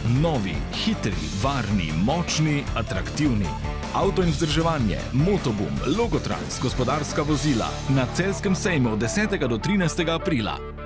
Novi, hitri, varni, močni, atraktivni. Avto in vzdrževanje, Motoboom, Logotrans, gospodarska vozila na celjskem sejmu od 10. do 13. aprila.